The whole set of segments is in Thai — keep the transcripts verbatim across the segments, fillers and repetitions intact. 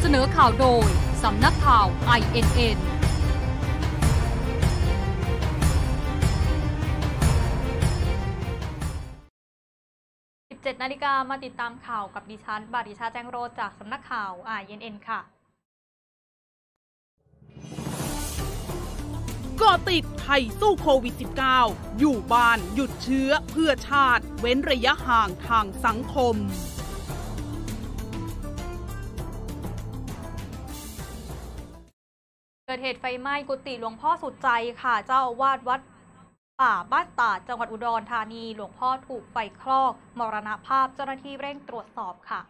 เสนอข่าวโดยสำนักข่าว ไอ เอ็น เอ็น สิบเจ็ดนาฬิกามาติดตามข่าวกับดิฉันบาริชาแจ้งโรจน์จากสำนักข่าว ไอ เอ็น เอ็น ค่ะเกาะติดไทยสู้โควิด สิบเก้า อยู่บ้านหยุดเชื้อเพื่อชาติเว้นระยะห่างทางสังคมเกิดเหตุไฟไหม้กุฏิหลวงพ่อสุดใจค่ะเจ้าอาวาสวัดป่าบ้านตาดจังหวัดอุดรธานีหลวงพ่อถูกไฟคลอกมรณภาพเจ้าหน้าที่เร่งตรวจสอบค่ะ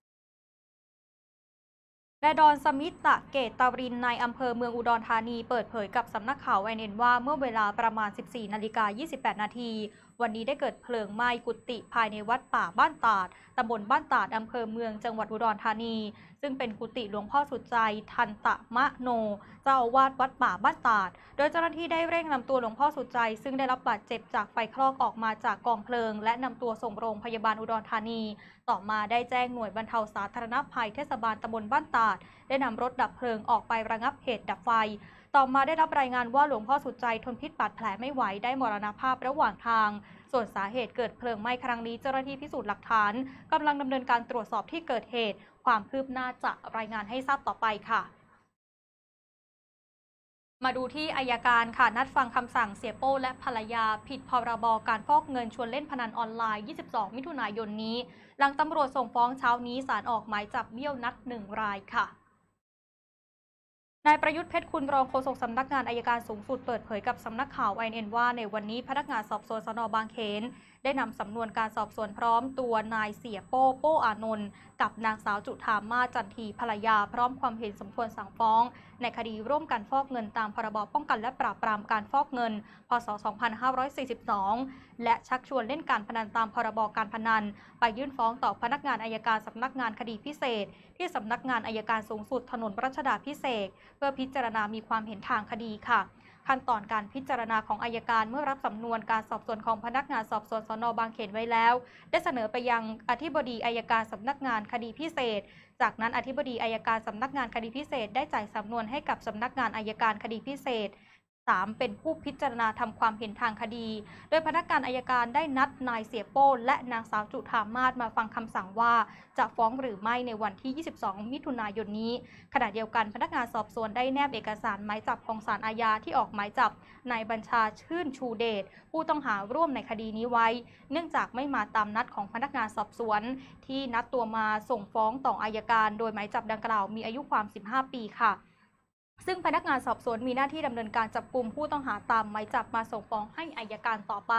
นายดอนสมิตตะเกตตารินในอำเภอเมืองอุดรธานีเปิดเผยกับสำนักข่าว ไอ เอ็น เอ็น ว่าเมื่อเวลาประมาณ สิบสี่นาฬิกายี่สิบแปดนาทีวันนี้ได้เกิดเพลิงไหม้กุฏิภายในวัดป่าบ้านตาดตำบลบ้านตาดอำเภอเมืองจังหวัดอุดรธานีซึ่งเป็นกุฏิหลวงพ่อสุดใจทันตะมะโนเจ้าอาวาสวัดป่าบ้านตาดโดยเจ้าหน้าที่ได้เร่งนำตัวหลวงพ่อสุดใจซึ่งได้รับบาดเจ็บจากไฟคลอกออกมาจากกองเพลิงและนำตัวส่งโรงพยาบาลอุดรธานีต่อมาได้แจ้งหน่วยบรรเทาสาธารณภัยเทศบาลตำบลบ้านตาดได้นำรถดับเพลิงออกไประงับเหตุดับไฟต่อมาได้รับรายงานว่าหลวงพ่อสุดใจทนพิษบาดแผลไม่ไหวได้มรณภาพระหว่างทางส่วนสาเหตุเกิดเพลิงไหม้ครั้งนี้เจ้าหน้าที่พิสูจน์หลักฐานกำลังดำเนินการตรวจสอบที่เกิดเหตุความคืบหน้าจะรายงานให้ทราบต่อไปค่ะมาดูที่อัยการค่ะนัดฟังคำสั่งเสียโป้และภรรยาผิดพรบการฟอกเงินชวนเล่นพนันออนไลน์ยี่สิบสองมิถุนายนนี้หลังตำรวจส่งฟ้องเช้านี้ศาลออกหมายจับเบี้ยวนัดหนึ่งรายค่ะนายประยุทธ์เพชรคุณรองโฆษกสำนักงานอัยการสูงสุดเปิดเผยกับสำนักข่าว ไอ เอ็น เอ็น ว่าในวันนี้พนักงานสอบสวนสน.บางเขนได้นำสำนวนการสอบสวนพร้อมตัวนายเสียโป้โป้อานนท์กับนางสาวจุฑามาสจันทีภรรยาพร้อมความเห็นสมควรสั่งฟ้องในคดีร่วมกันฟอกเงินตามพรบป้องกันและปราบปรามการฟอกเงินพ.ศ. สองพันห้าร้อยสี่สิบสองและชักชวนเล่นการพนันตามพรบการพนันไปยื่นฟ้องต่อพนักงานอัยการสำนักงานคดีพิเศษที่สำนักงานอัยการสูงสุดถนนรัชดาภิเษกเพื่อพิจารณามีความเห็นทางคดีค่ะขั้นตอนการพิจารณาของอัยการเมื่อรับสำนวนการสอบสวนของพนักงานสอบสวนสน.บางเขนไว้แล้วได้เสนอไปยังอธิบดีอัยการสำนักงานคดีพิเศษจากนั้นอธิบดีอัยการสำนักงานคดีพิเศษได้จ่ายสำนวนให้กับสำนักงานอัยการคดีพิเศษสามเป็นผู้พิจารณาทำความเห็นทางคดีโดยพนักงานอัยการได้นัดนายเสียโป้และนางสาวจุฑามาสมาฟังคำสั่งว่าจะฟ้องหรือไม่ในวันที่ยี่สิบสองมิถุนายนนี้ขณะเดียวกันพนักงานสอบสวนได้แนบเอกสารหมายจับของศาลอาญาที่ออกหมายจับนายบัญชาชื่นชูเดชผู้ต้องหาร่วมในคดีนี้ไว้เนื่องจากไม่มาตามนัดของพนักงานสอบสวนที่นัดตัวมาส่งฟ้องต่ออัยการโดยหมายจับดังกล่าวมีอายุความสิบห้าปีค่ะซึ่งพนักงานสอบสวนมีหน้าที่ดำเนินการจับกุมผู้ต้องหาตามหมายจับมาส่งฟ้องให้อัยการต่อไป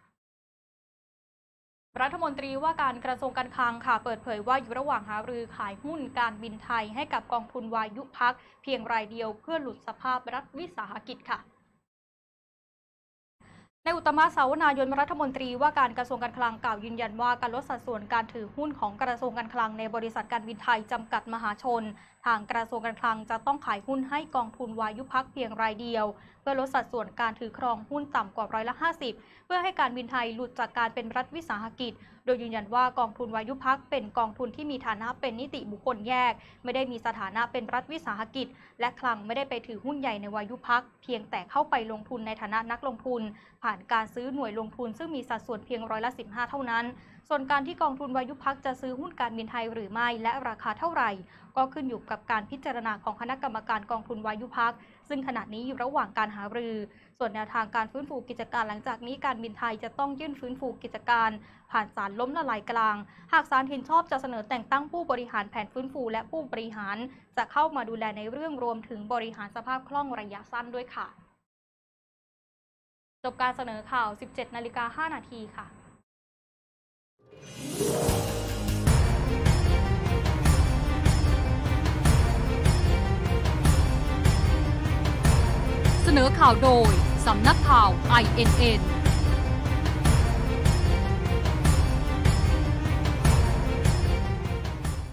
รัฐมนตรีว่าการกระทรวงการคลังค่ะเปิดเผยว่าอยู่ระหว่างหารือขายหุ้นการบินไทยให้กับกองทุนวายุพักเพียงรายเดียวเพื่อหลุดสภาพรัฐวิสาหกิจค่ะในอุตตมะสาวนายนรัฐมนตรีว่าการกระทรวงการคลังกล่าวยืนยันว่าการลดสัดส่วนการถือหุ้นของกระทรวงการคลังในบริษัทการบินไทยจำกัดมหาชนทางกระทรวงการคลังจะต้องขายหุ้นให้กองทุนวายุพักเพียงรายเดียวเพื่อลดสัดส่วนการถือครองหุ้นต่ำกว่าร้อยละห้าสิบเพื่อให้การบินไทยหลุดจากการเป็นรัฐวิสาหกิจโดยยืนยันว่ากองทุนวายุพักเป็นกองทุนที่มีฐานะเป็นนิติบุคคลแยกไม่ได้มีสถานะเป็นรัฐวิสาหกิจและคลังไม่ได้ไปถือหุ้นใหญ่ในวายุพักเพียงแต่เข้าไปลงทุนในฐานะนักลงทุนผ่านการซื้อหน่วยลงทุนซึ่งมีสัดส่วนเพียงร้อยละสิบห้าเท่านั้นส่วนการที่กองทุนวายุพักจะซื้อหุ้นการบินไทยหรือไม่และราคาเท่าไหร่ก็ขึ้นอยู่กับการพิจารณาของคณะกรรมการกองทุนวายุพักซึ่งขณะนี้อยู่ระหว่างการหารือส่วนแนวทางการฟื้นฟูกิจการหลังจากนี้การบินไทยจะต้องยื่นฟื้นฟูกิจการผ่านศาลล้มละลายกลางหากศาลเห็นชอบจะเสนอแต่งตั้งผู้บริหารแผนฟื้นฟูและผู้บริหารจะเข้ามาดูแลในเรื่องรวมถึงบริหารสภาพคล่องระยะสั้นด้วยค่ะจบการเสนอข่าว สิบเจ็ดนาฬิกาห้านาทีค่ะเสนอข่าวโดยสำนักข่าว ไอ เอ็น เอ็น